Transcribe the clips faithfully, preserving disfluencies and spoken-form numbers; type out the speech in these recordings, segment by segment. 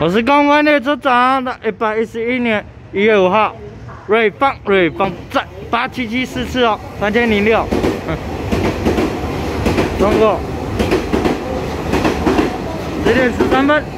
我是公安列车长，一百一十一年一月五号，瑞芳瑞芳站八七七四次哦，三千零六，嗯，通过，十点十三分。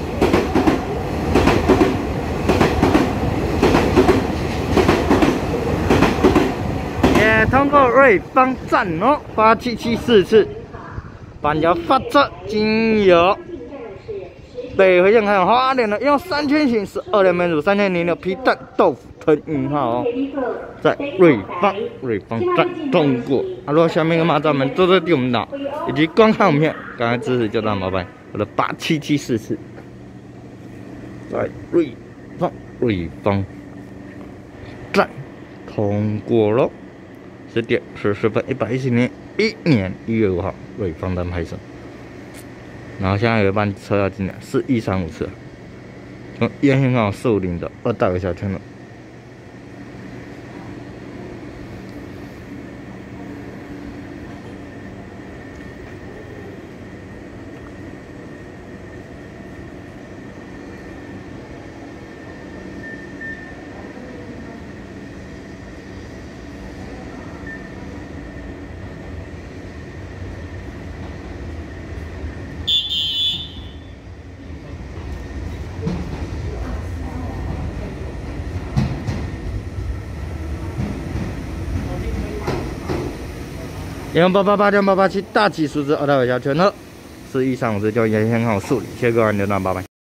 也通过瑞芳站哦，八七七四次，板桥发车经由北回线还有花莲的，用三千型十二连门组三千零六皮蛋豆腐吞运号哦，在瑞芳瑞芳站通过。啊，如果下面跟马站们多多替我们打，以及观看影片，赶快支持就大麻烦我的八七七四次，在瑞芳瑞芳站通过喽。 十点十十分，一百一十年一年一月五号，瑞芳站拍摄。然后现在有一班车要进来，是一三五次，从沿线港四五零的二大围小圈了。零八八八零八八七大气数字二大尾小圈了，是一三五四就沿线号数理，谢谢各位留到八百。